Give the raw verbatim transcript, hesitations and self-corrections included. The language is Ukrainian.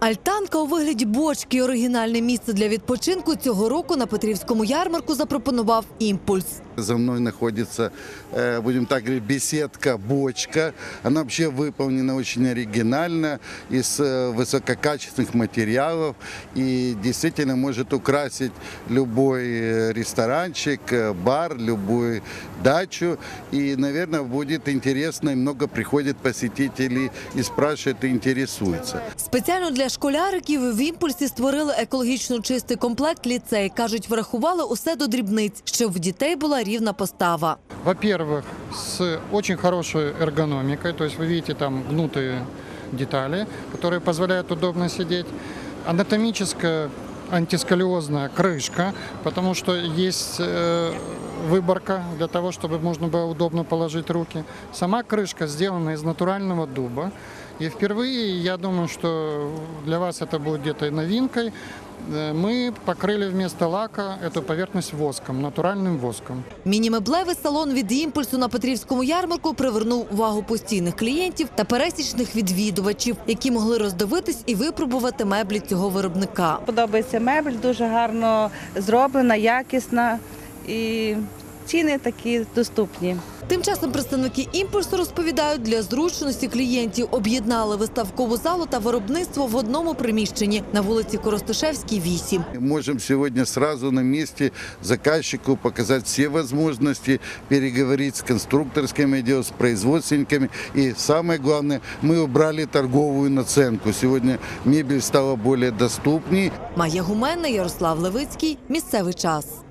Альтанка у вигляді бочки і оригінальне місце для відпочинку цього року на Петрівському ярмарку запропонував «Імпульс». За мной находится, будем так говорить, беседка-бочка. Она вообще выполнена очень оригинально, из высококачественных материалов и действительно может украсить любой ресторанчик, бар, любую дачу. И, наверное, будет интересно, и много приходит посетителей и спрашивают, и интересуются. Спеціально для школяриків в «Імпульсі» створили екологічно чистий комплект ліцей. Кажуть, врахували усе до дрібниць, щоб в дітей була рівна постава. Во-первых, с очень хорошей эргономикой, то есть вы видите там гнутые детали, которые позволяют удобно сидеть. Анатомическая антисколиозная крышка, потому что есть э, выборка для того, чтобы можно было удобно положить руки. Сама крышка сделана из натурального дуба. И впервые, я думаю, что для вас это будет где-то новинкой, мы покрыли вместо лака эту поверхность воском, натуральным воском. Міні-меблевий салон від «Імпульсу» на Петрівському ярмарку привернув увагу постійних клієнтів та пересічних відвідувачів, які могли роздивитись і випробувати меблі цього виробника. Подобається мебель, дуже гарно зроблена, якісна і ціни такі доступні. Тим часом представники «Імпульсу» розповідають, для зручності клієнтів об'єднали виставкову залу та виробництво в одному приміщенні на вулиці Коростишевській, вісім. Можем сегодня сразу на месте заказчику показать все возможности, переговорить с конструкторским отделом, с производственниками. И самое главное, мы убрали торговую наценку. Сегодня мебель стала более доступней. Майя Гуменна, Ярослав Левицький. Місцевий час.